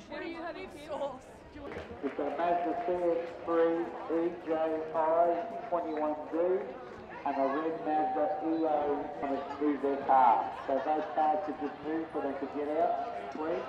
What are you having, sauce? It's a Mazda CX-3 EJI 21D and a red Mazda EO on its move their car. So those cars could just move so they could get out, please.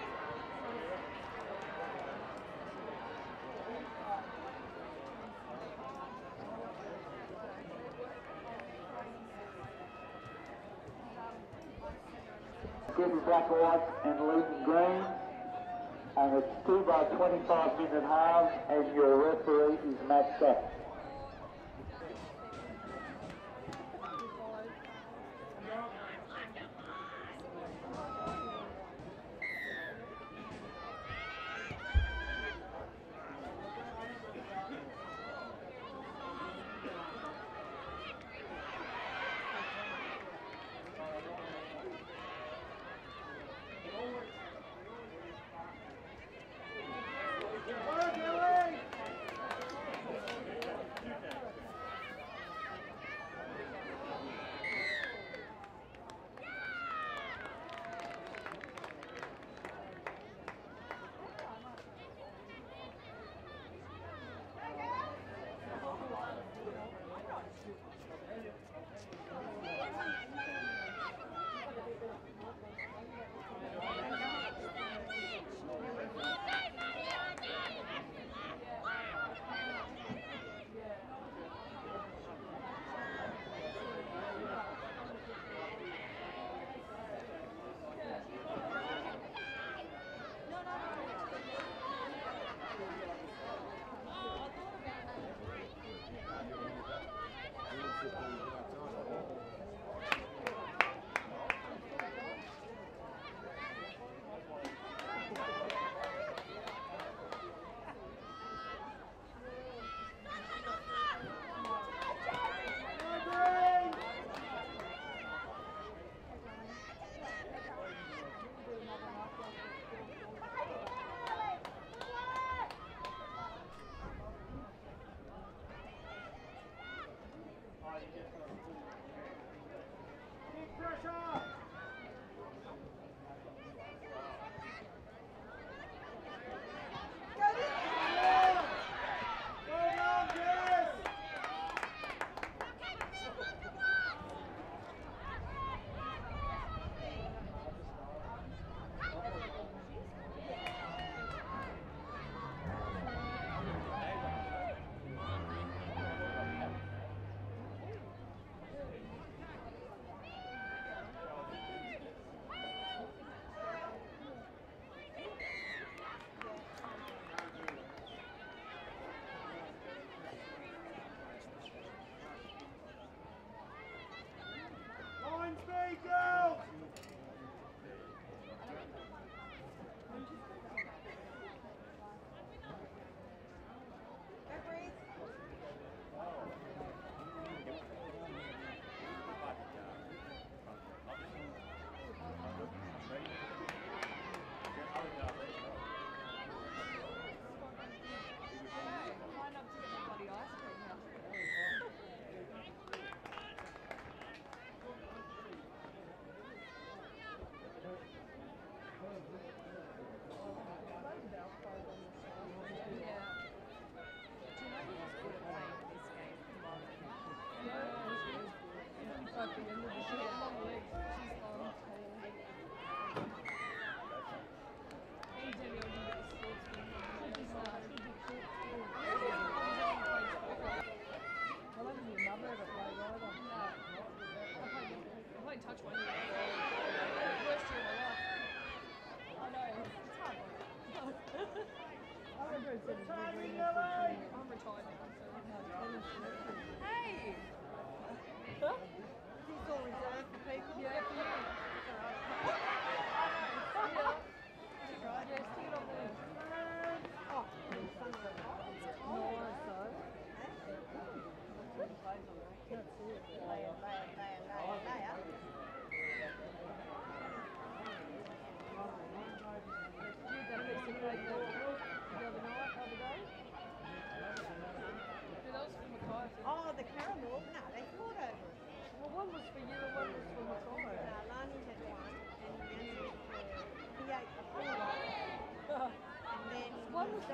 Good black, white and Leeton green. And it's 2 by 25 minute halves, and your referee is Matt Sack.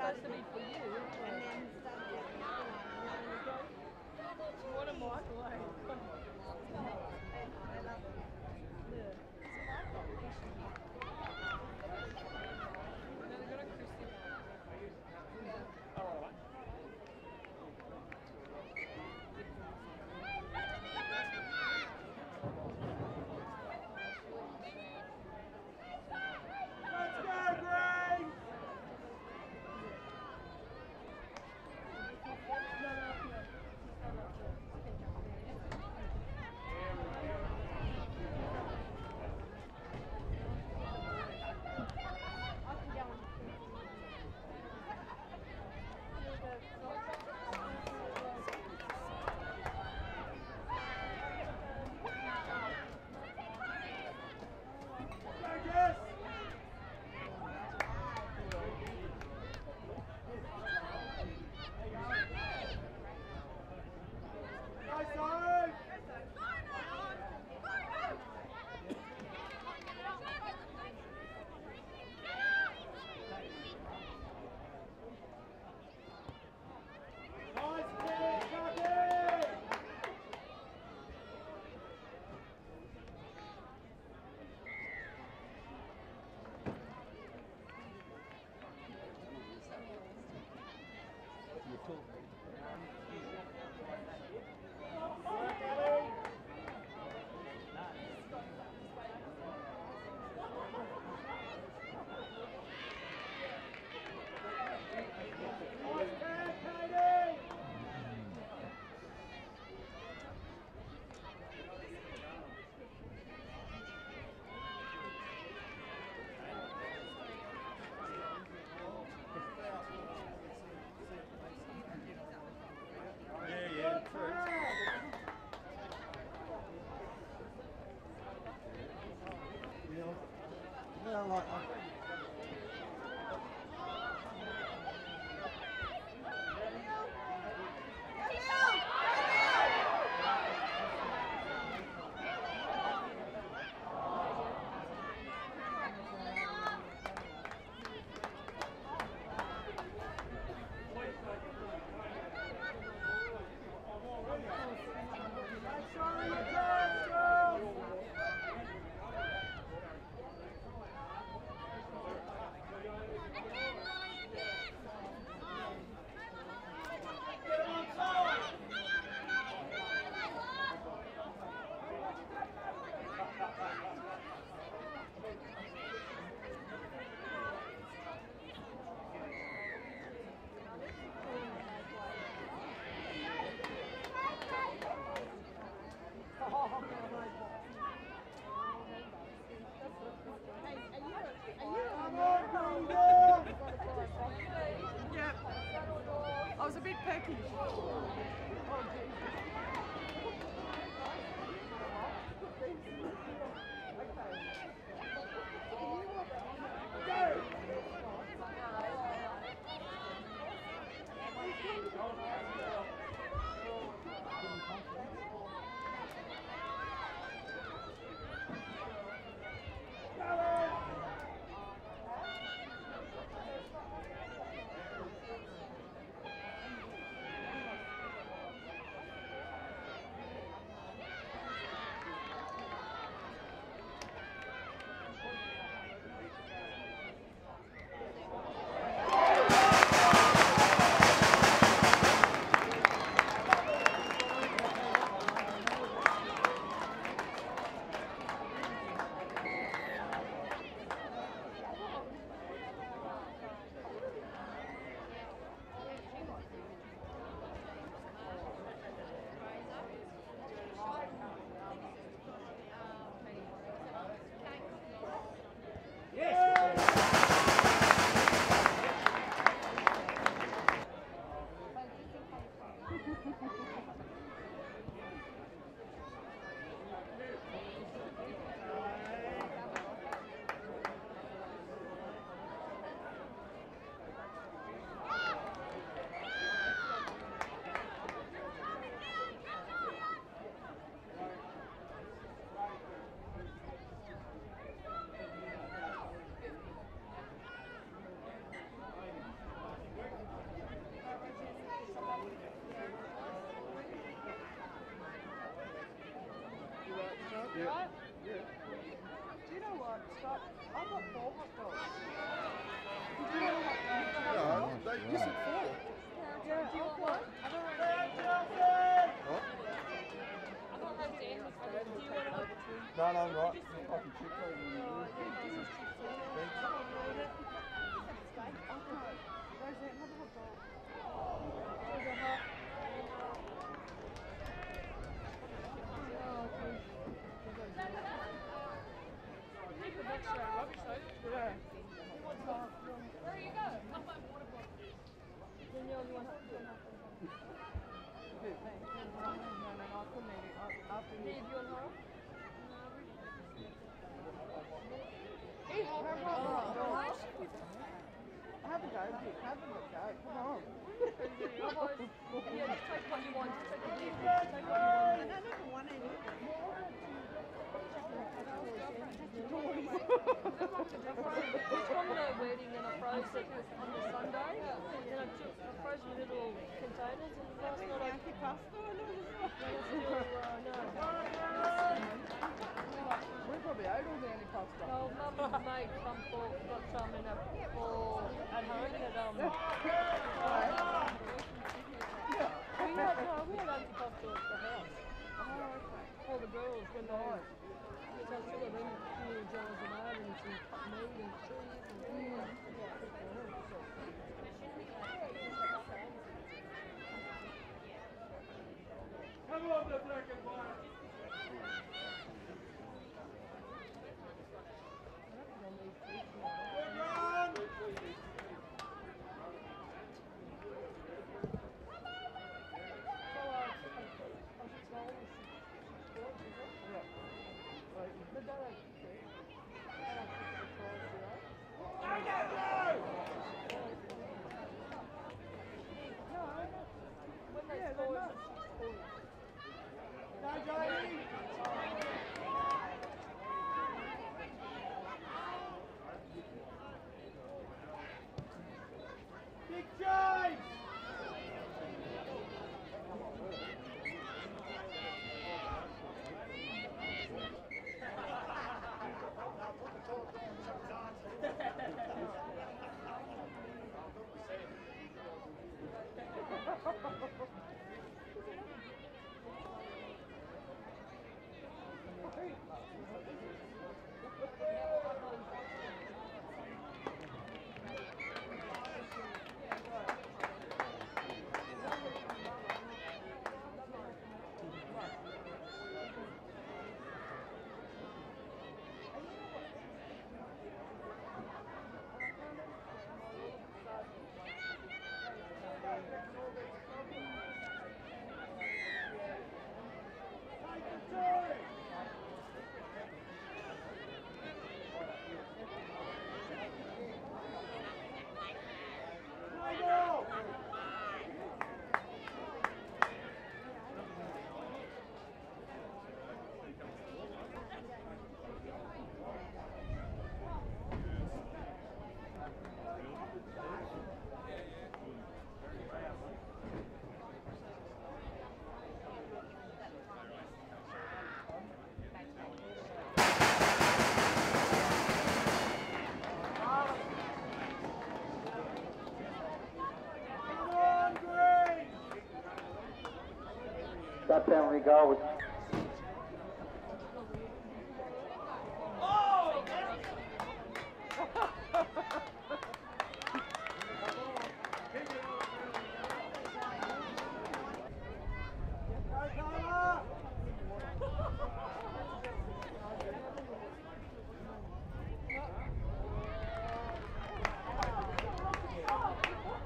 supposed to be for you. And then started getting the other one. What a microwave. I love it. Yeah. It's a microwave. They've got a crispy one. All right. Yeah. I was a bit peckish. I've got 4 hot dogs. No, you said 4. Yeah, do you want one? I don't have What? I don't have Dan's. Do you want one? No, I'm right. I can chip over you. Thanks. Roseanne, have a hot dog. There's a hot. Yeah. Where you go? Danielle, you want to? No, I couldn't eat it. After you. You want her? Eat hot dog. Have a go, Dick. Have a go. Come on. Yeah, just take what you want. Just take what you want. Take what you want. I don't even want any. It's from the wedding and I froze it on the Sunday. Then I froze the little containers and last night I Yankee pasta and all we probably ate all the Yankee pasta. Well, Mum made some got some in a for at home that we had Yankee pasta at the house. Oh, okay. All the girls when they so I still got them few jars of that and some meat and cheese and Come on, the black and white. Big James! That penalty goal was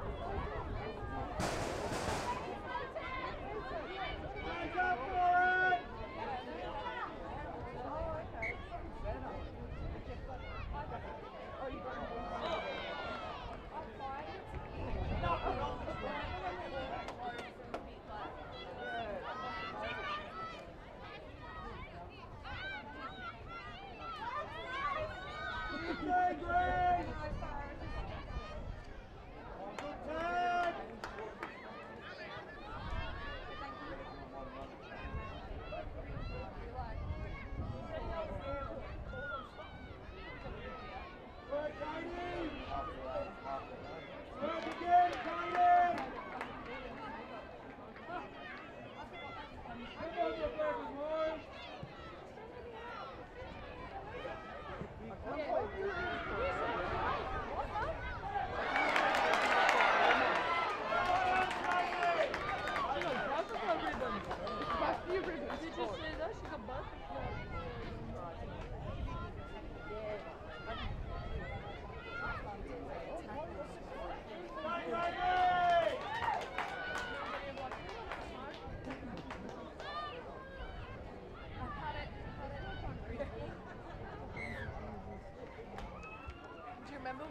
Up for it!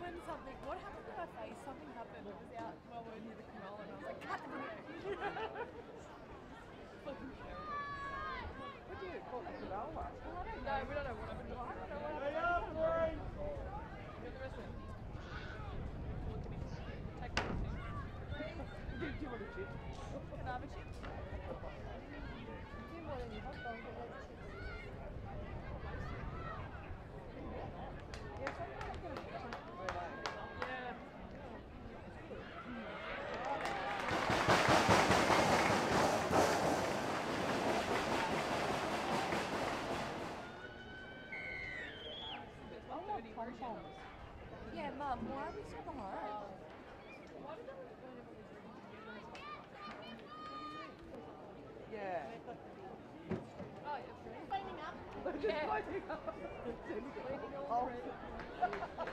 when something, what happened to my face? Something happened. It was out while we were near the canola and I was like, cut the video. Fucking terrible. What do you call it? Canola? Well, I don't know. We don't know what happened. I don't know what Stay happened. up, boys! Get the rest of it. Look at me. Take the rest of it. Do you want a chip? Can I have a chip? Do more than you hot dog, but let's chip. Yes, I'm not going to chip. Yeah. Yeah, Mum, why are we so behind? Yeah. Oh, yeah. Cleaning up. Just Yeah. cleaning up. Cleaning all Oh. through.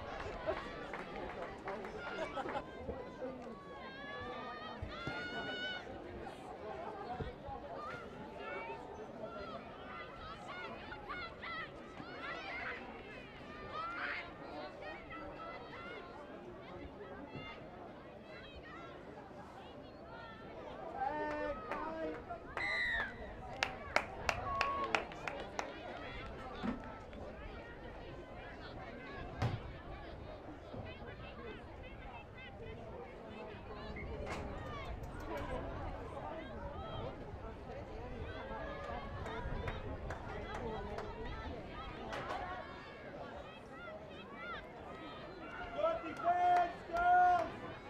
Good defense, girls!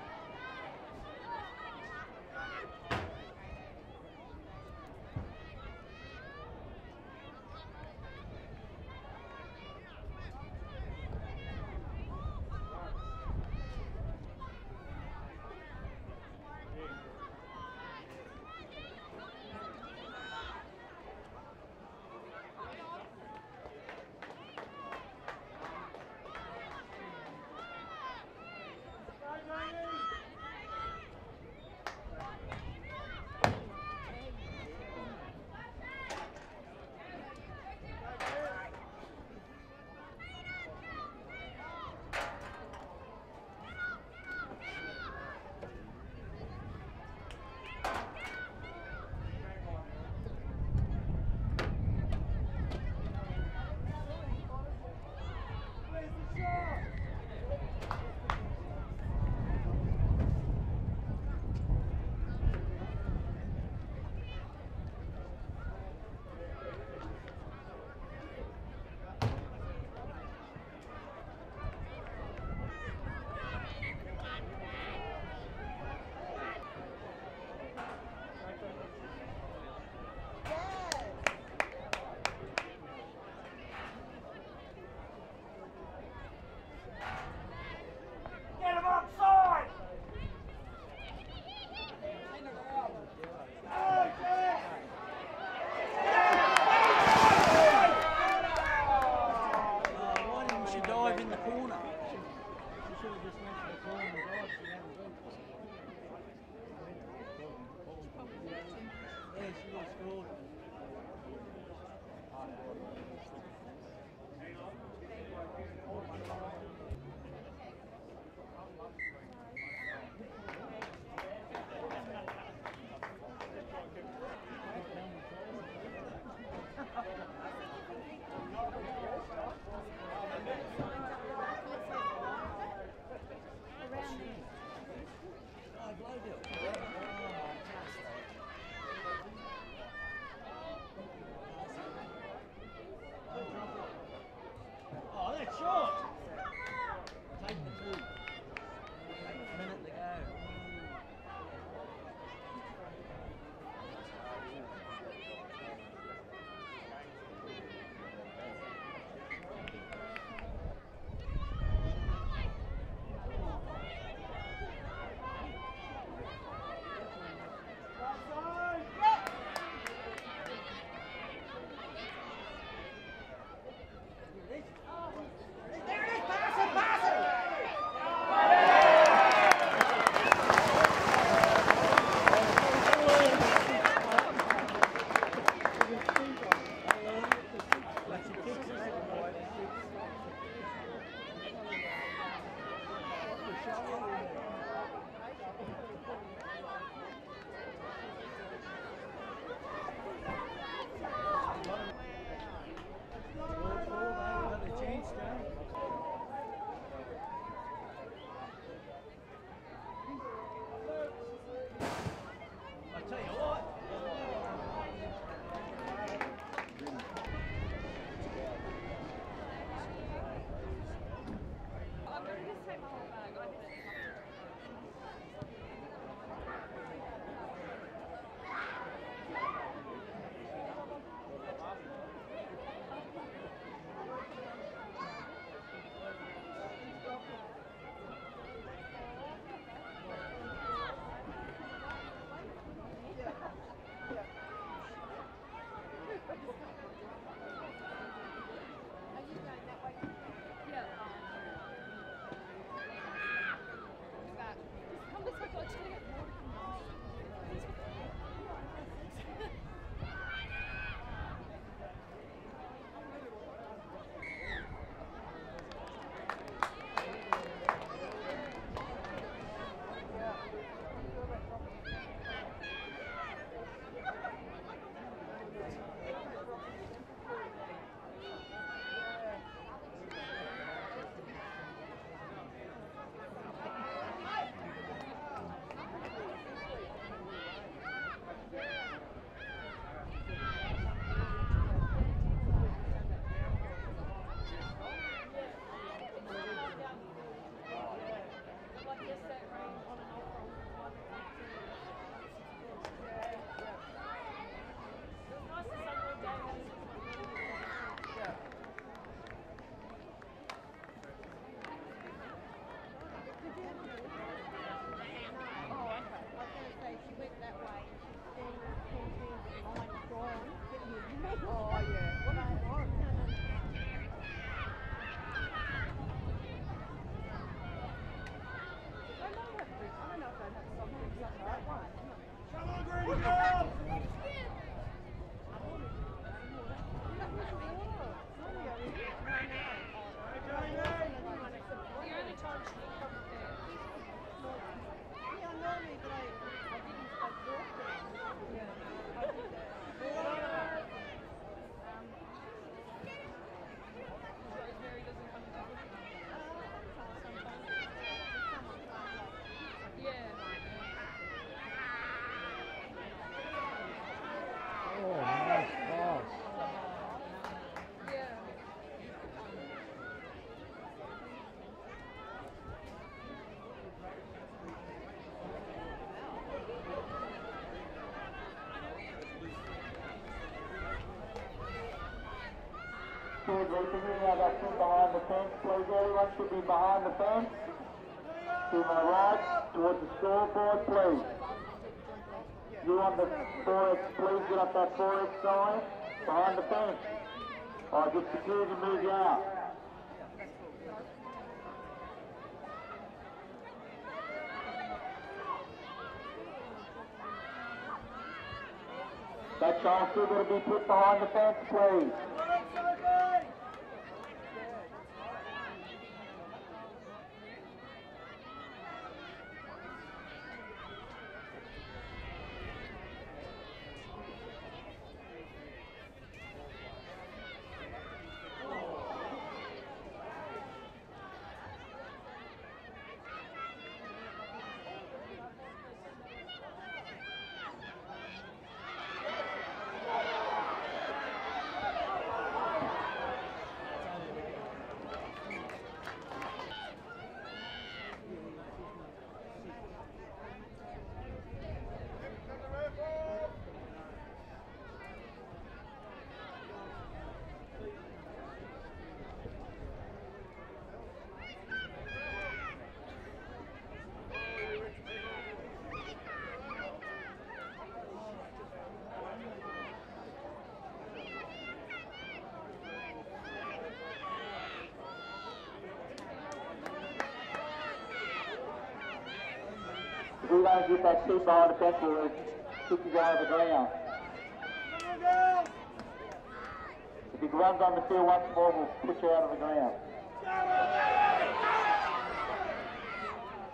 Get him outside! Why didn't she dive in the corner? She should have just went to the corner and dived. She hadn't done. Yeah, she would have scored. Oh, that's Leeton, you have that team behind the fence, please. Everyone should be behind the fence. To my right, towards the scoreboard, please. You on the 4X, please get up that 4X sign behind the fence. Alright, get security to move you out. That child's still going to be put behind the fence, please. If we don't get that seat behind the fence, we'll kick you down to the ground. If he runs on the field once more, we'll put you out of the ground.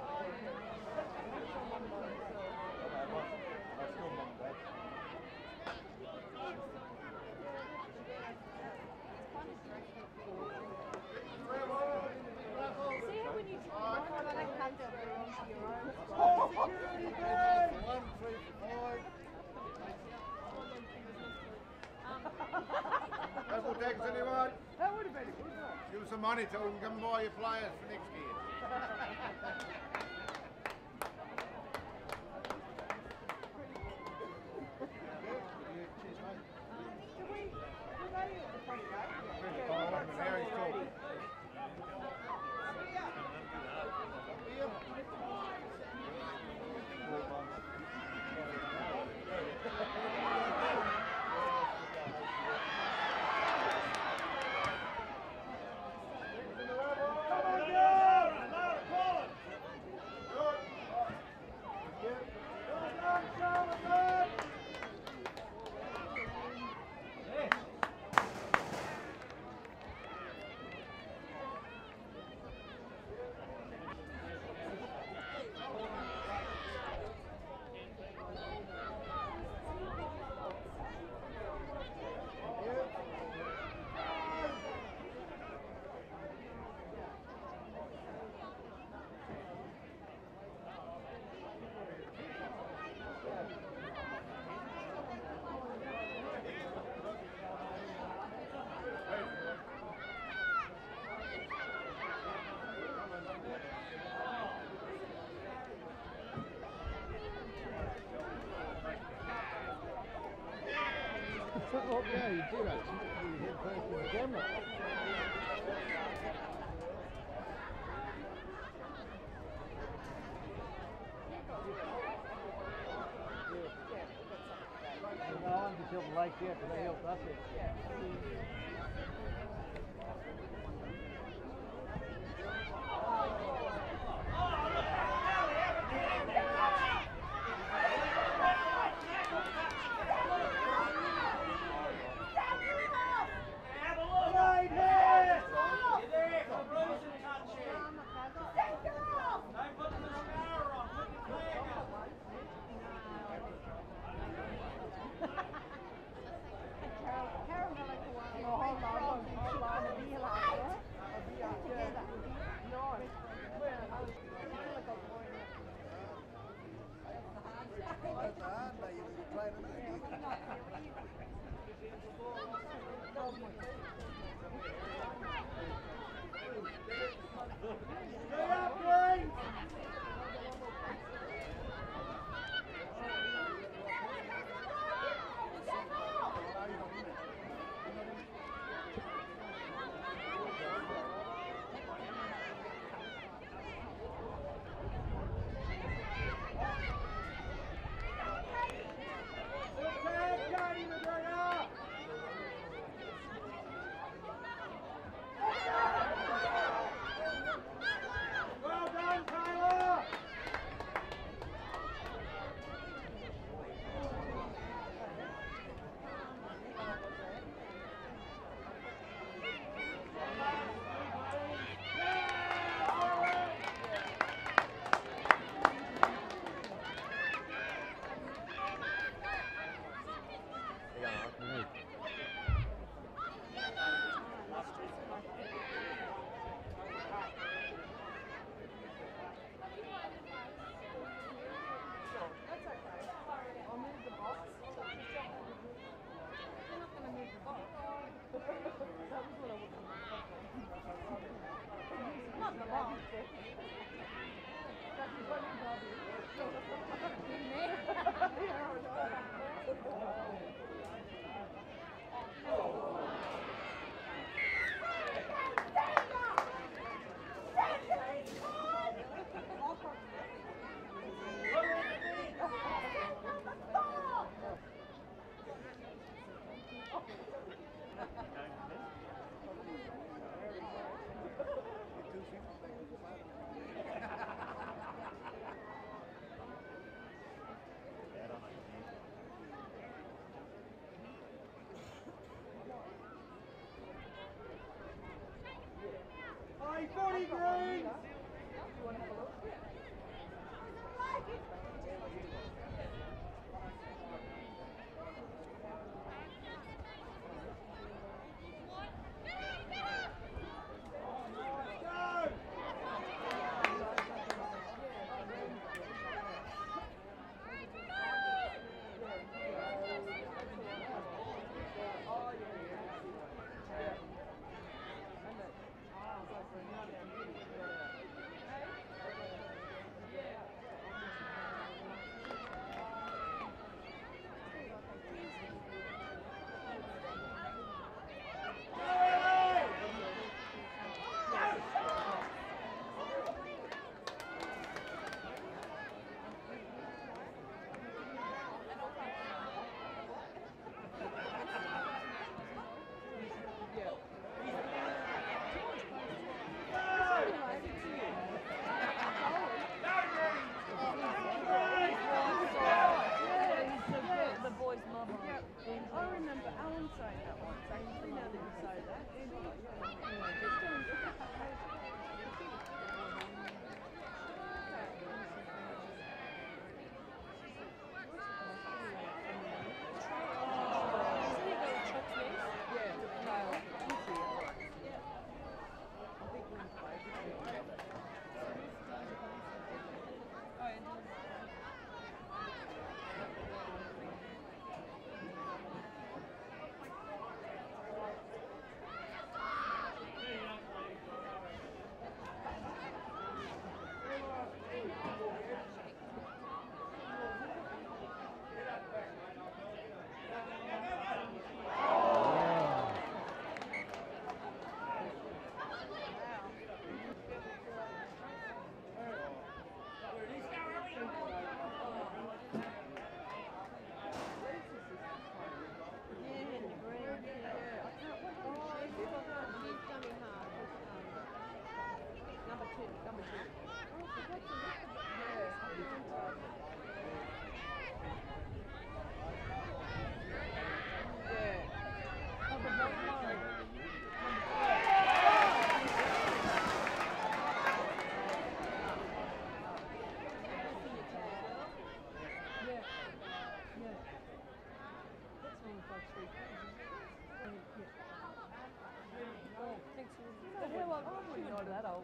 money so we can come and buy your players for next year. Oh, yeah, you do actually. You hit first with the camera. No, I'm just helping Lake here because they helped us here.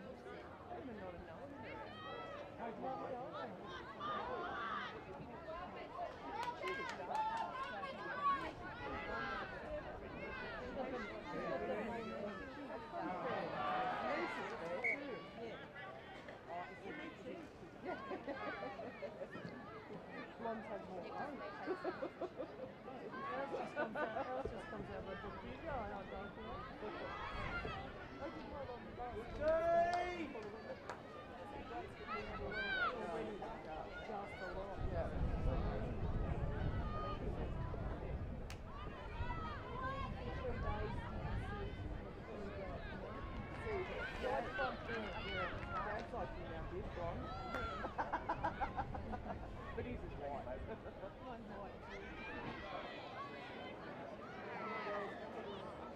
Even not a known her. Lovely old one. She was dark. Blonde has more fun. Else just comes out with the video and I don't know. I did one on the last one. Just a lot. Yeah. That's like you now did, Ron. But he's his wife. Mine's white too.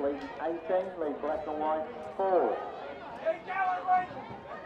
Leeton 18, lead black and white 4. Keep going, Lee.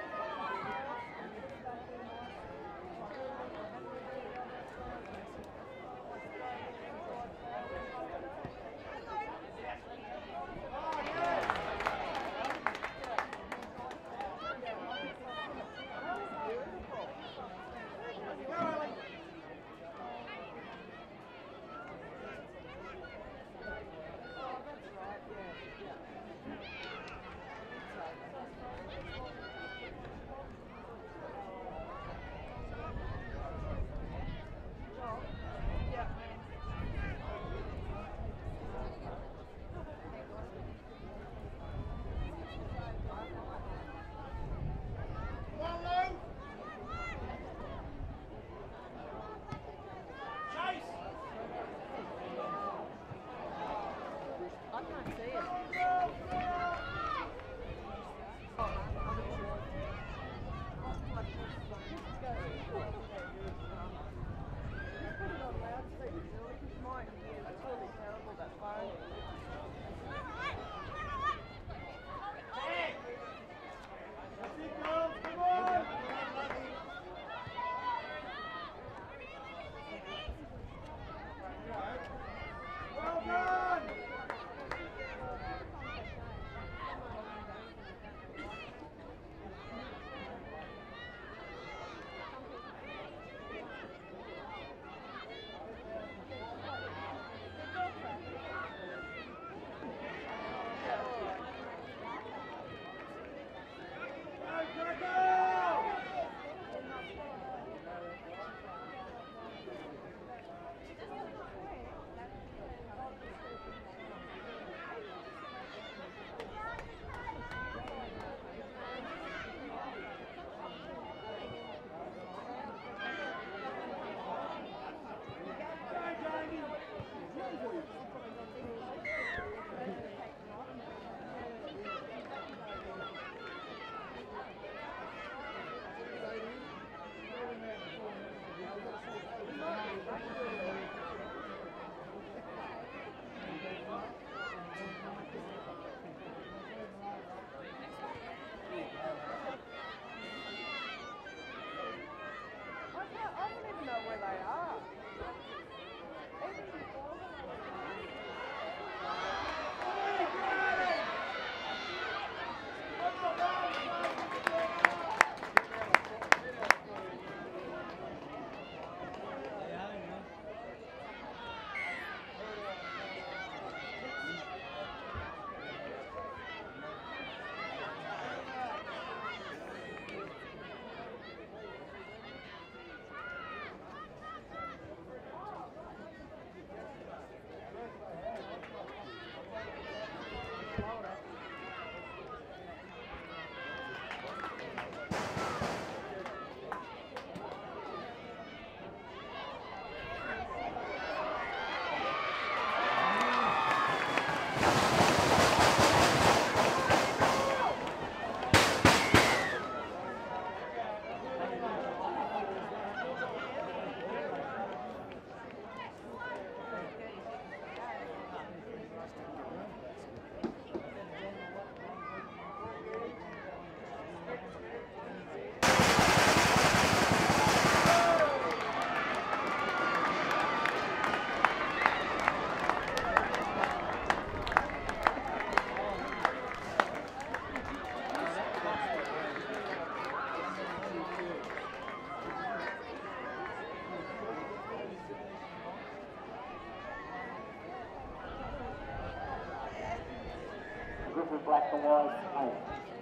black and white 8.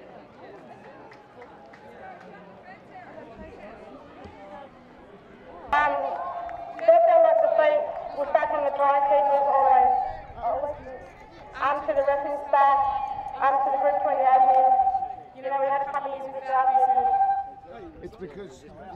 Therefore, like the feet, we're starting the dry sequence always. To the reference staff, to the group 20 admin. You know, we had a couple of years without this. It's because...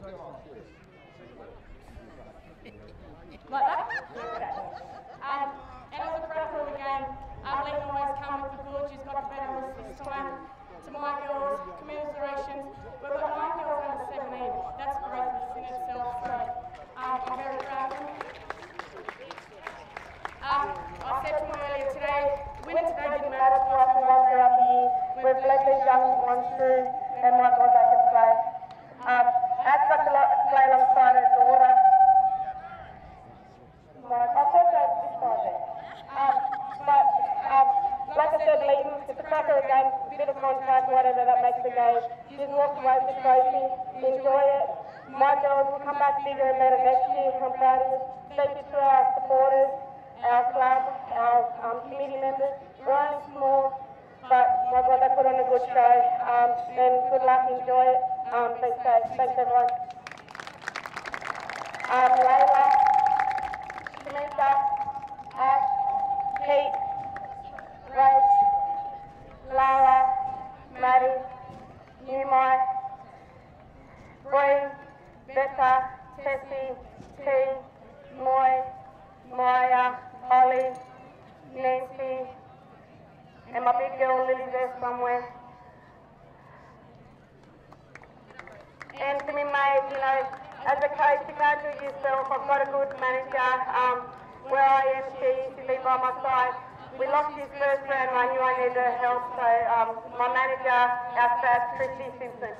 Like that? Okay. And as a prep for the game, Leeton always come with the village who's got a better list this time. To my girls, commiserations. We've got 9 girls under 17. That's greatness in itself, so I'm very proud of them. I said to them earlier today, Winning today didn't matter to us and whilst they're up here, we've led these young ones through, and my God, they can play. Ash got to play alongside her daughter. I thought that was this side there. But like I said, Leeton, it's a cracker of a game, a bit of contact, whatever that makes the game. Just walk away with the trophy, enjoy it. My girls will come back bigger and better next year. I'm proud of you. Thank you to our supporters, our club, our committee members. We're only small, but my God, they put on a good show. And good luck, enjoy it. Thanks, thanks everyone. Layla, Shamika, Ash, Pete, Rach, Lara, Maddie, Numai, Bree, Becca, Tessie, T, Moy, Maya, Holly, Nancy, and my big girl Lily's there somewhere. And to me, mate, you know, as a coach, you can't do it yourself. I've got a good manager. Where I am, she's been by my side. We lost his first round and I knew I needed her help, so my manager, our staff, Christy Simpson.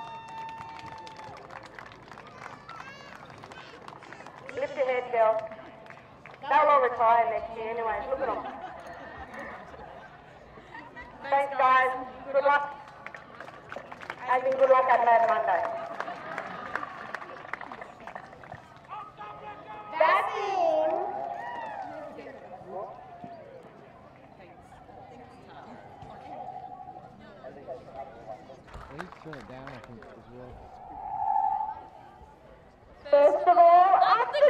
Lift your head, girl. They'll all retire next year anyway, look at them. Thanks guys, good luck. As in good luck at Monday. That's in. He's turned it down, I think, as well. First of all, up the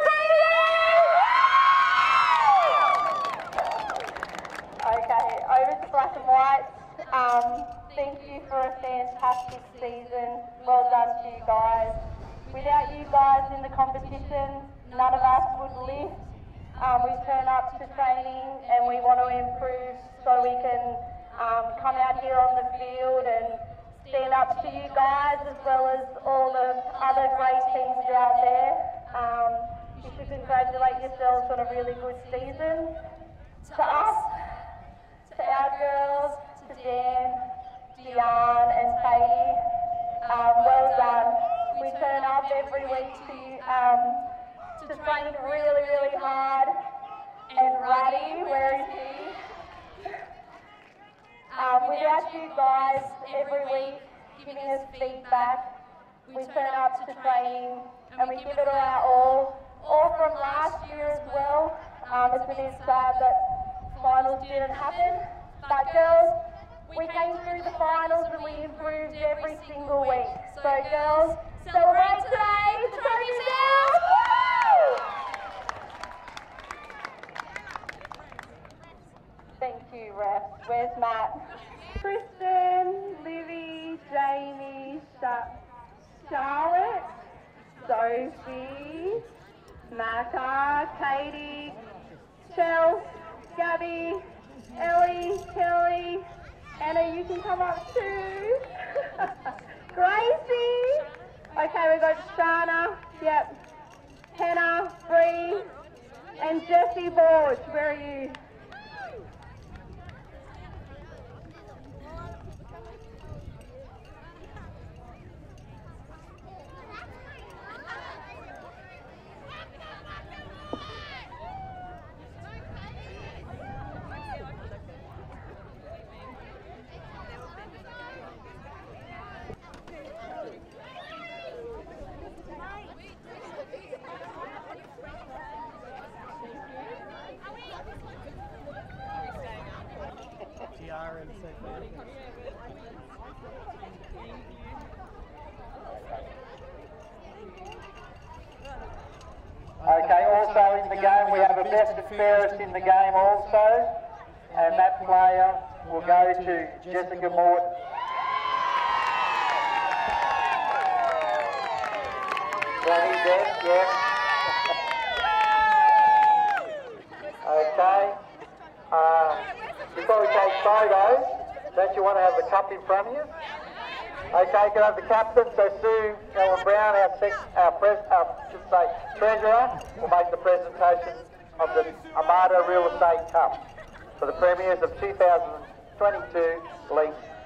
Okay, over to black and white. Thank you for a fantastic season. Well done to you guys. Without you guys in the competition, none of us would lift. We turn up to training and we want to improve so we can come out here on the field and stand up to you guys as well as all the other great teams out there. You should congratulate yourselves on a really good season. To us, to our girls, to Dan, Diane and Katie, well done. We turn up every week to train really, really hard. And Ruddy, where is he? Without you guys every week giving us feedback, we turn up to training and we give it all from last year as well. It's a bit sad that finals didn't happen, but girls, we came through the finals and we improved every single week. So girls, celebrate today, the trophy's down! Thank you, ref. Where's Matt? Kristen, Livy, Jamie, Charlotte, Sophie, Macca, Katie, Chelsea, Gabby, Ellie, Kelly, Anna, you can come up too. Gracie. Okay, we've got Shana, yep, Hannah, Bree, and Jessie Borge. Where are you? Okay, also in the game we have a best and fairest in the game also, and that player will go to Jessica Morton. Danny Deck, yes. Okay. Before we take photos, don't you want to have the cup in front of you? Okay, can I have the captain? So Sue Ellen Brown, treasurer, will make the presentation of the Armada Real Estate Cup. For the premiers of 2022, Leeton.